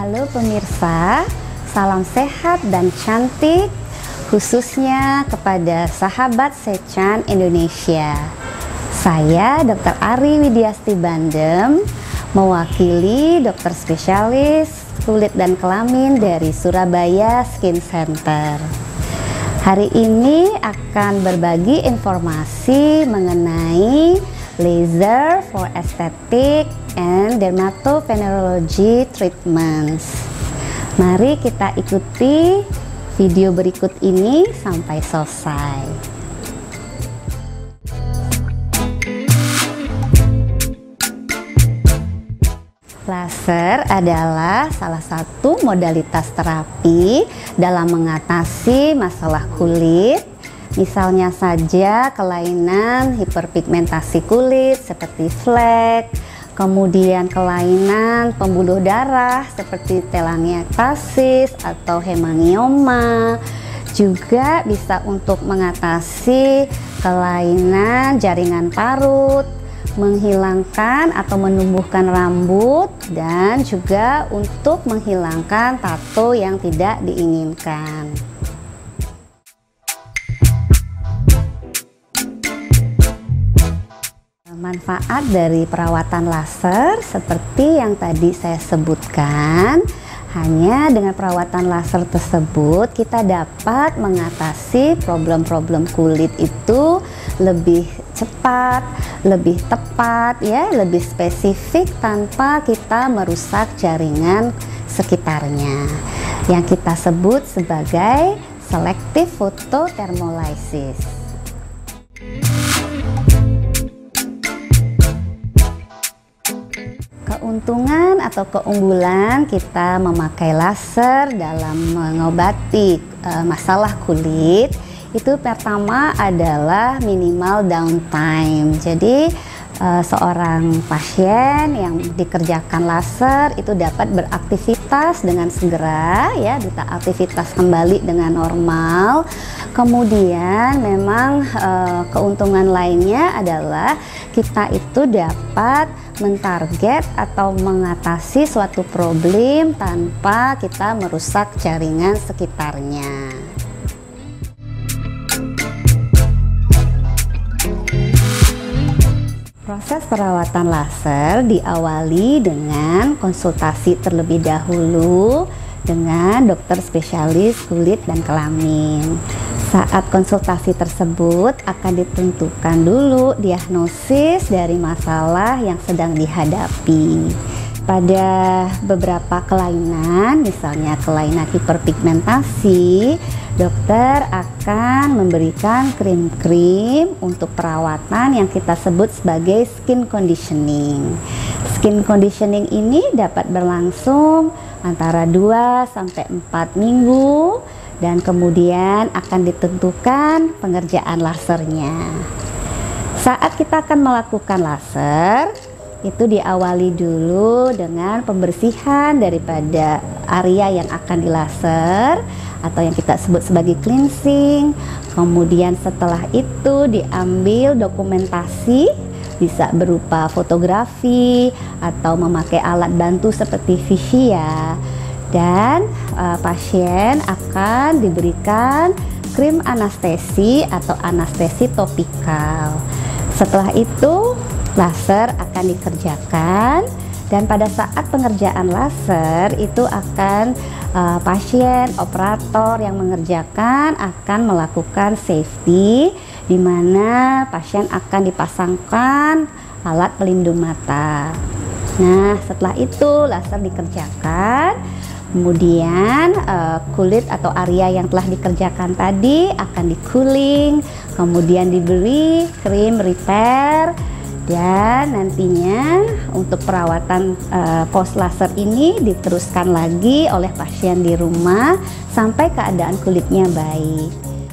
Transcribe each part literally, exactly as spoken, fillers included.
Halo pemirsa, salam sehat dan cantik, khususnya kepada sahabat Sechan Indonesia. Saya dokter Ari Widiasti Bandem, mewakili dokter spesialis kulit dan kelamin dari Surabaya Skin Center. Hari ini akan berbagi informasi mengenai laser for aesthetic and dermatovenerology treatments. Mari kita ikuti video berikut ini sampai selesai. Laser adalah salah satu modalitas terapi dalam mengatasi masalah kulit. Misalnya saja kelainan hiperpigmentasi kulit seperti flek, kemudian kelainan pembuluh darah seperti telangiectasis atau hemangioma. Juga bisa untuk mengatasi kelainan jaringan parut, menghilangkan atau menumbuhkan rambut, dan juga untuk menghilangkan tato yang tidak diinginkan. Manfaat dari perawatan laser seperti yang tadi saya sebutkan, hanya dengan perawatan laser tersebut kita dapat mengatasi problem-problem kulit itu lebih cepat, lebih tepat, ya, lebih spesifik tanpa kita merusak jaringan sekitarnya, yang kita sebut sebagai selective photothermolysis. Keuntungan atau keunggulan kita memakai laser dalam mengobati e, masalah kulit itu pertama adalah minimal downtime. Jadi e, seorang pasien yang dikerjakan laser itu dapat beraktivitas dengan segera, ya, bisa aktivitas kembali dengan normal. Kemudian memang e, keuntungan lainnya adalah kita itu dapat mentarget atau mengatasi suatu problem tanpa kita merusak jaringan sekitarnya. Proses perawatan laser diawali dengan konsultasi terlebih dahulu dengan dokter spesialis kulit dan kelamin. Saat konsultasi tersebut akan ditentukan dulu diagnosis dari masalah yang sedang dihadapi. Pada beberapa kelainan, misalnya kelainan hiperpigmentasi, dokter akan memberikan krim-krim untuk perawatan yang kita sebut sebagai skin conditioning. Skin conditioning ini dapat berlangsung antara dua sampai empat minggu, dan kemudian akan ditentukan pengerjaan lasernya. Saat kita akan melakukan laser, itu diawali dulu dengan pembersihan daripada area yang akan dilaser atau yang kita sebut sebagai cleansing. Kemudian setelah itu diambil dokumentasi, bisa berupa fotografi atau memakai alat bantu seperti visia. Dan uh, pasien akan diberikan krim anestesi atau anestesi topikal. Setelah itu laser akan dikerjakan, dan pada saat pengerjaan laser itu akan uh, pasien operator yang mengerjakan akan melakukan safety, di mana pasien akan dipasangkan alat pelindung mata. Nah, setelah itu laser dikerjakan. Kemudian uh, kulit atau area yang telah dikerjakan tadi akan di cooling, kemudian diberi krim repair, dan nantinya untuk perawatan uh, post laser ini diteruskan lagi oleh pasien di rumah sampai keadaan kulitnya baik.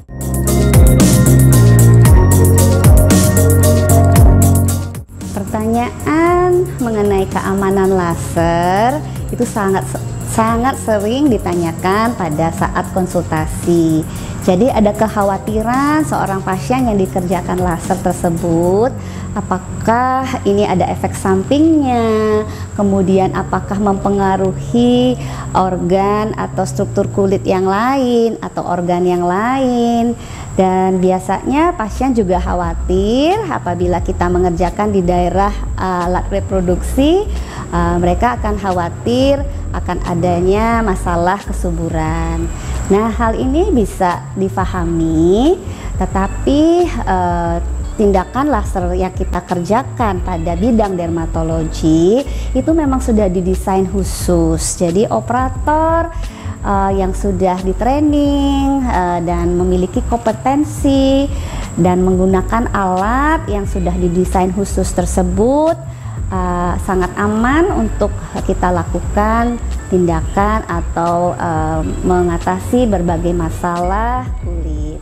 Pertanyaan mengenai keamanan laser itu sangat sangat sering ditanyakan pada saat konsultasi. Jadi ada kekhawatiran seorang pasien yang dikerjakan laser tersebut, apakah ini ada efek sampingnya, kemudian apakah mempengaruhi organ atau struktur kulit yang lain atau organ yang lain. Dan biasanya pasien juga khawatir apabila kita mengerjakan di daerah uh, alat reproduksi, uh, mereka akan khawatir akan adanya masalah kesuburan. Nah, hal ini bisa difahami, tetapi uh, tindakan laser yang kita kerjakan pada bidang dermatologi itu memang sudah didesain khusus. Jadi operator uh, yang sudah di-training uh, dan memiliki kompetensi dan menggunakan alat yang sudah didesain khusus tersebut uh, sangat aman untuk kita lakukan tindakan atau uh, mengatasi berbagai masalah kulit.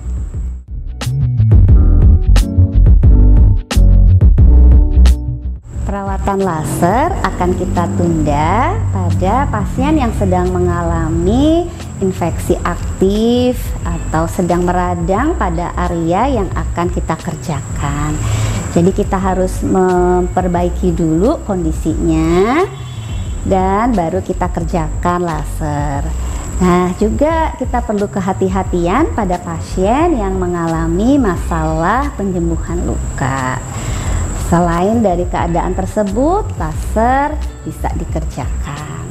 Perawatan laser akan kita tunda pada pasien yang sedang mengalami infeksi aktif atau sedang meradang pada area yang akan kita kerjakan. Jadi kita harus memperbaiki dulu kondisinya dan baru kita kerjakan laser. Nah, juga kita perlu kehati-hatian pada pasien yang mengalami masalah penyembuhan luka. Selain dari keadaan tersebut, laser bisa dikerjakan.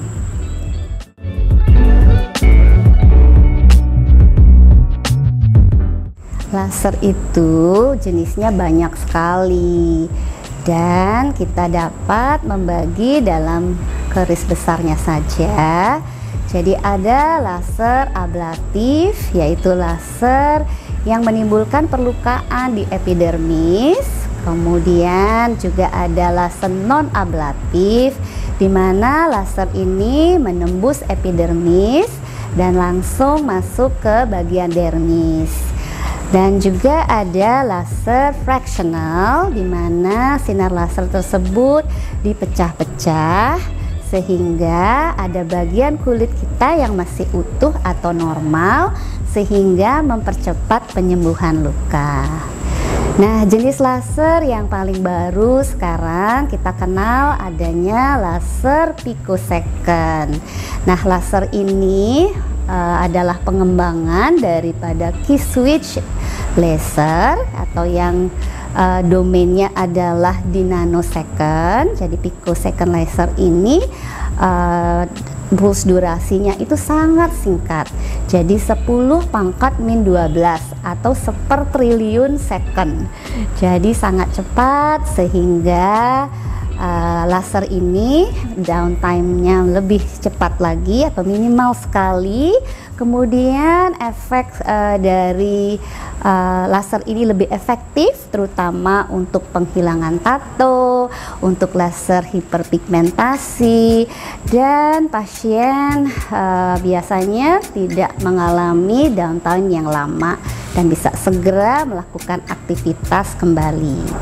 Laser itu jenisnya banyak sekali dan kita dapat membagi dalam garis besarnya saja. Jadi ada laser ablatif, yaitu laser yang menimbulkan perlukaan di epidermis. Kemudian juga ada laser non-ablatif, di mana laser ini menembus epidermis dan langsung masuk ke bagian dermis. Dan juga ada laser fractional, di mana sinar laser tersebut dipecah-pecah sehingga ada bagian kulit kita yang masih utuh atau normal, sehingga mempercepat penyembuhan luka. Nah, jenis laser yang paling baru sekarang kita kenal adanya laser picosecond. Nah, laser ini uh, adalah pengembangan daripada key switch laser atau yang uh, domainnya adalah di nanosecond. Jadi picosecond laser ini uh, pulse durasinya itu sangat singkat, jadi sepuluh pangkat min dua belas atau sepertriliun second. Jadi sangat cepat sehingga uh, laser ini downtime-nya lebih cepat lagi atau minimal sekali. Kemudian efek uh, dari uh, laser ini lebih efektif, terutama untuk penghilangan tato, untuk laser hiperpigmentasi, dan pasien uh, biasanya tidak mengalami downtime yang lama dan bisa segera melakukan aktivitas kembali.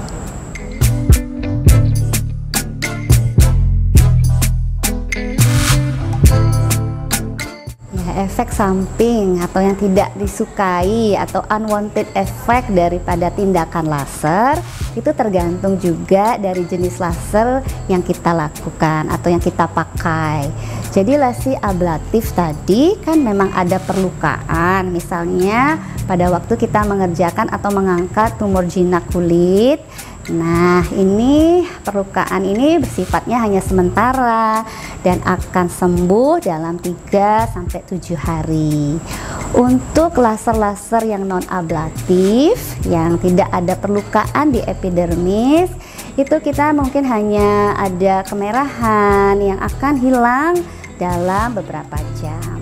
Efek samping atau yang tidak disukai atau unwanted effect daripada tindakan laser itu tergantung juga dari jenis laser yang kita lakukan atau yang kita pakai. Jadi laser ablatif tadi kan memang ada perlukaan, misalnya pada waktu kita mengerjakan atau mengangkat tumor jinak kulit. Nah, ini perlukaan ini bersifatnya hanya sementara dan akan sembuh dalam tiga sampai tujuh hari. Untuk laser-laser yang non-ablatif yang tidak ada perlukaan di epidermis, itu kita mungkin hanya ada kemerahan yang akan hilang dalam beberapa jam.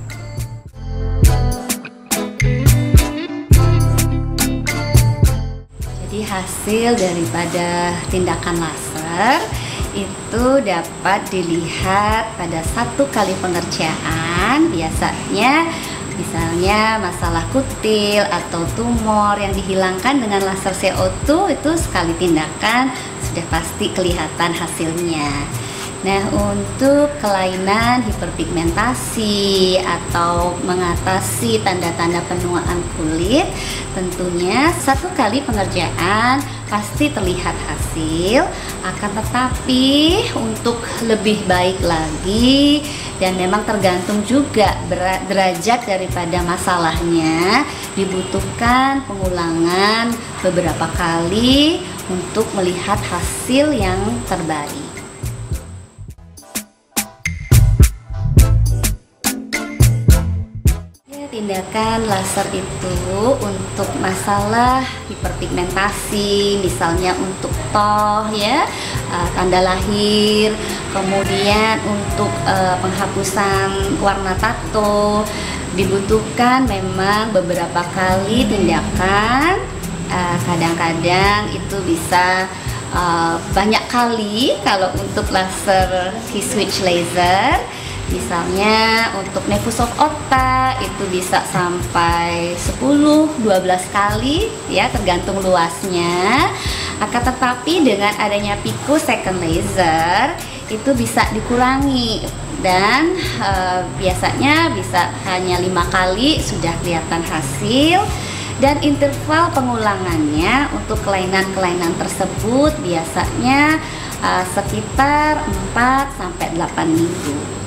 Hasil daripada tindakan laser itu dapat dilihat pada satu kali pengerjaan. Biasanya misalnya masalah kutil atau tumor yang dihilangkan dengan laser C O dua itu sekali tindakan sudah pasti kelihatan hasilnya. Nah, untuk kelainan hiperpigmentasi atau mengatasi tanda-tanda penuaan kulit, tentunya satu kali pengerjaan pasti terlihat hasil, akan tetapi untuk lebih baik lagi dan memang tergantung juga derajat daripada masalahnya, dibutuhkan pengulangan beberapa kali untuk melihat hasil yang terbaik. Tindakan laser itu untuk masalah hiperpigmentasi, misalnya untuk toh ya, uh, tanda lahir, kemudian untuk uh, penghapusan warna tato, dibutuhkan memang beberapa kali tindakan. Kadang-kadang uh, itu bisa uh, banyak kali kalau untuk laser T-switch laser. Misalnya untuk nevus of otak itu bisa sampai sepuluh dua belas kali ya, tergantung luasnya. Akan tetapi dengan adanya picosecond laser itu bisa dikurangi dan e, biasanya bisa hanya lima kali sudah kelihatan hasil. Dan interval pengulangannya untuk kelainan-kelainan tersebut biasanya e, sekitar empat sampai delapan minggu.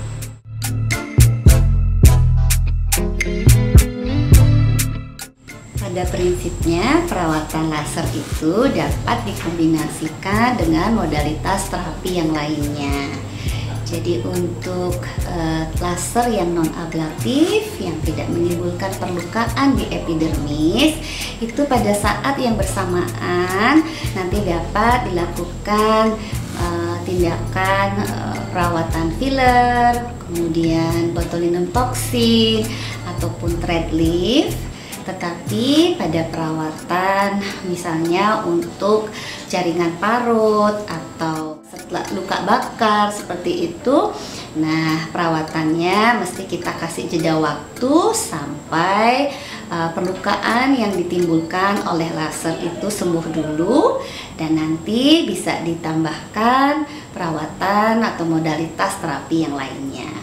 Pada prinsipnya perawatan laser itu dapat dikombinasikan dengan modalitas terapi yang lainnya. Jadi untuk uh, laser yang non-ablatif yang tidak menimbulkan perlukaan di epidermis itu pada saat yang bersamaan nanti dapat dilakukan uh, tindakan uh, perawatan filler, kemudian botulinum toxin ataupun thread lift. Tetapi pada perawatan misalnya untuk jaringan parut atau setelah luka bakar seperti itu, nah perawatannya mesti kita kasih jeda waktu sampai uh, perlukaan yang ditimbulkan oleh laser itu sembuh dulu, dan nanti bisa ditambahkan perawatan atau modalitas terapi yang lainnya.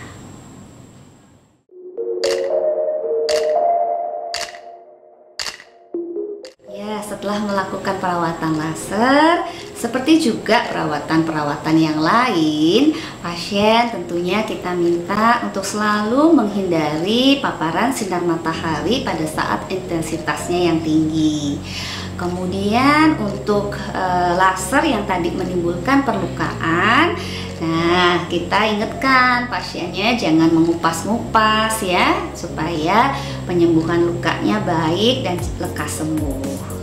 Setelah melakukan perawatan laser, seperti juga perawatan-perawatan yang lain, pasien tentunya kita minta untuk selalu menghindari paparan sinar matahari pada saat intensitasnya yang tinggi. Kemudian untuk e, laser yang tadi menimbulkan perlukaan, nah kita ingatkan pasiennya jangan mengupas-ngupas ya, supaya penyembuhan lukanya baik dan lekas sembuh.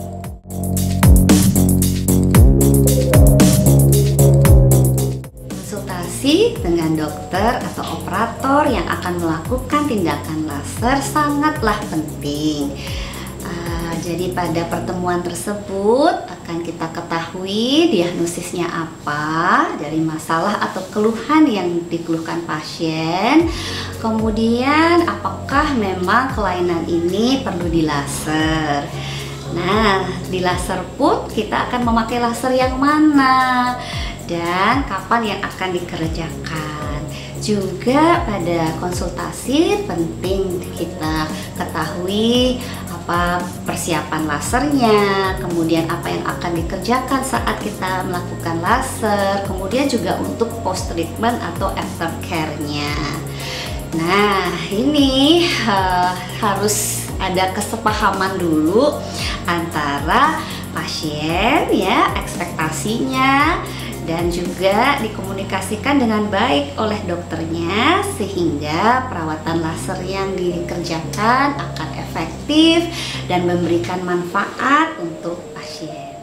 Dengan dokter atau operator yang akan melakukan tindakan laser sangatlah penting. Uh, jadi pada pertemuan tersebut akan kita ketahui diagnosisnya apa dari masalah atau keluhan yang dikeluhkan pasien. Kemudian apakah memang kelainan ini perlu dilaser. Nah, di laser pun kita akan memakai laser yang mana dan kapan yang akan dikerjakan. Juga pada konsultasi penting kita ketahui apa persiapan lasernya, kemudian apa yang akan dikerjakan saat kita melakukan laser, kemudian juga untuk post treatment atau after care-nya. Nah, ini uh, harus ada kesepahaman dulu antara pasien ya, ekspektasinya, dan juga dikomunikasikan dengan baik oleh dokternya sehingga perawatan laser yang dikerjakan akan efektif dan memberikan manfaat untuk pasien.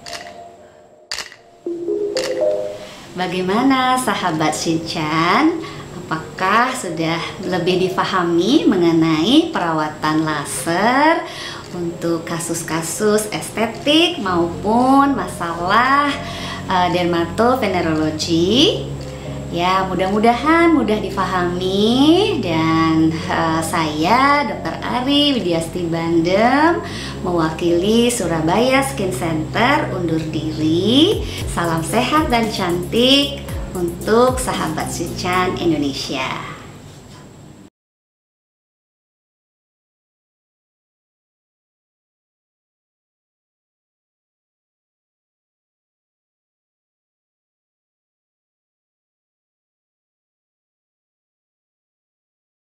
Bagaimana sahabat Shinchan? Apakah sudah lebih difahami mengenai perawatan laser untuk kasus-kasus estetik maupun masalah uh, dermatovenerologi? Ya, mudah-mudahan mudah difahami, dan uh, saya Dokter Ari Widiasti Bandem mewakili Surabaya Skin Center undur diri. Salam sehat dan cantik untuk sahabat Shinchan Indonesia.